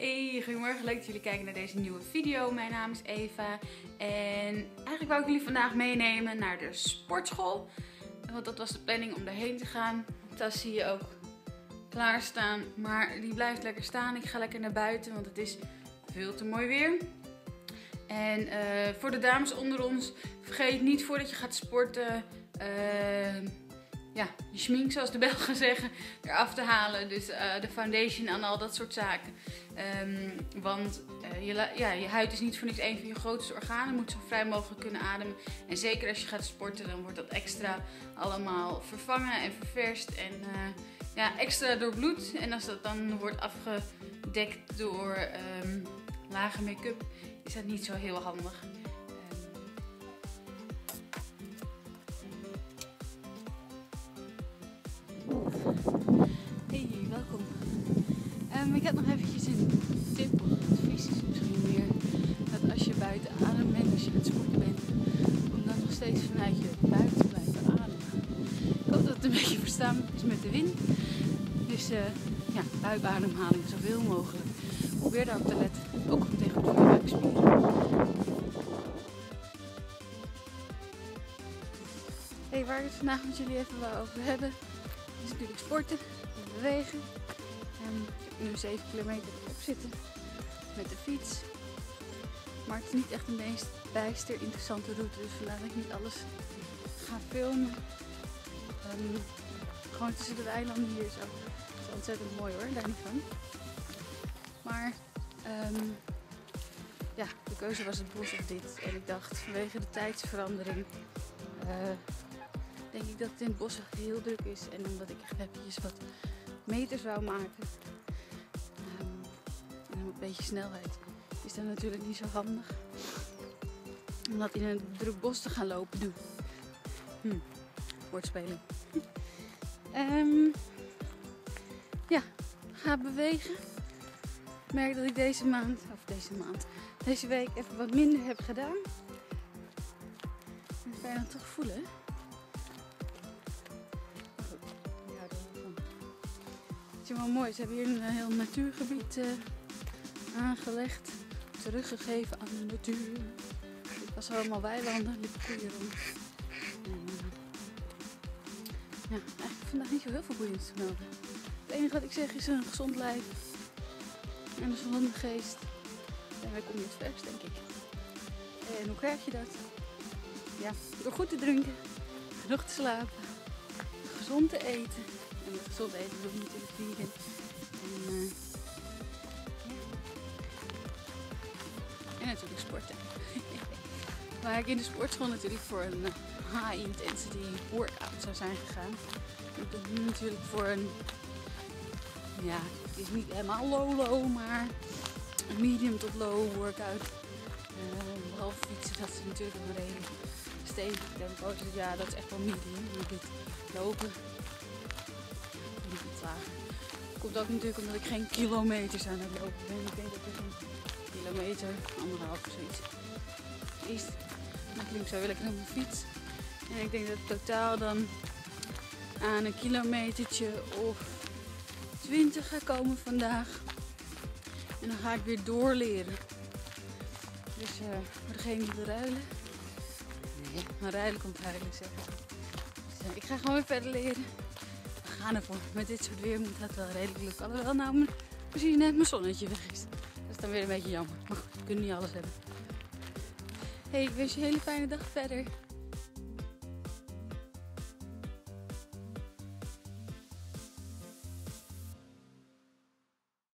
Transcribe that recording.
Hey, goedemorgen. Leuk dat jullie kijken naar deze nieuwe video. Mijn naam is Eva en eigenlijk wou ik jullie vandaag meenemen naar de sportschool. Want dat was de planning om daarheen te gaan. De tas zie je ook klaarstaan, maar die blijft lekker staan. Ik ga lekker naar buiten, want het is veel te mooi weer. En voor de dames onder ons, vergeet niet voordat je gaat sporten je schmink, zoals de Belgen zeggen, eraf te halen. Dus de foundation en al dat soort zaken. Want je huid is niet voor niets een van je grootste organen. Moet zo vrij mogelijk kunnen ademen. En zeker als je gaat sporten, dan wordt dat extra allemaal vervangen en ververst. En extra doorbloed. En als dat dan wordt afgedekt door lage make-up, is dat niet zo heel handig. Hey, welkom. Ik heb nog eventjes een tip of advies is misschien meer. Dat als je buiten adem bent, als je aan het sporten bent, om dan nog steeds vanuit je buik te blijven ademen. Ik hoop dat het een beetje verstaanbaar is met de wind. Dus buikademhaling zoveel mogelijk. Probeer daarop te letten. Ook tegen de buikspieren. Hey, waar ik het vandaag met jullie even wel over hebben, is natuurlijk sporten, bewegen. Ik heb nu 7 kilometer op zitten met de fiets. Maar het is niet echt de meest bijster interessante route, dus vandaar dat ik niet alles ga filmen. Gewoon tussen de weilanden hier zo. Dat is ontzettend mooi hoor, daar niet van. Maar de keuze was het bos of dit. En ik dacht vanwege de tijdsverandering denk ik dat het in het bos echt heel druk is. En omdat ik echt eventjes wat meters wou maken. En een beetje snelheid is dat natuurlijk niet zo handig. Om dat in een druk bos te gaan lopen doen. Woordspeling. Ga bewegen. Ik merk dat ik deze week even wat minder heb gedaan. Dat kan je dan toch voelen, hè? Het is wel mooi. Ze hebben hier een heel natuurgebied aangelegd. Teruggegeven aan de natuur. Het was allemaal weilanden, liepen koeien rond. Eigenlijk vandaag niet zo heel veel boeiends te melden. Het enige wat ik zeg is een gezond lijf. En een gezonde geest. Daarmee kom je het verst, denk ik. En hoe krijg je dat? Ja, door goed te drinken, genoeg te slapen, gezond te eten. En met gezond eten bedoel ik natuurlijk vegan. En natuurlijk sporten. Waar ik in de sportschool natuurlijk voor een high intensity workout zou zijn gegaan. Ik doe nu natuurlijk voor een, het is niet helemaal low, maar een medium tot low workout. Behalve fietsen, dat is natuurlijk een redelijk stevig tempo. Dus ja, dat is echt wel medium. Maar dit lopen, niet trager. Komt ook natuurlijk omdat ik geen kilometers aan het lopen ben. Ik denk dat ik een kilometer, 1,5 zoiets is. Dan klim ik zo weer lekker op mijn fiets. En ik denk dat ik totaal dan aan een kilometertje of 20 ga komen vandaag. En dan ga ik weer doorleren. Dus voor degene die wil ruilen. Nee, maar ruilen komt huilen zeggen. Dus ik ga gewoon weer verder leren. We gaan ervoor. Met dit soort weer moet dat wel redelijk lukken. Alhoewel nou precies net mijn zonnetje weg is. Dat is dan weer een beetje jammer. Maar goed, we kunnen niet alles hebben. Hey, ik wens je een hele fijne dag verder.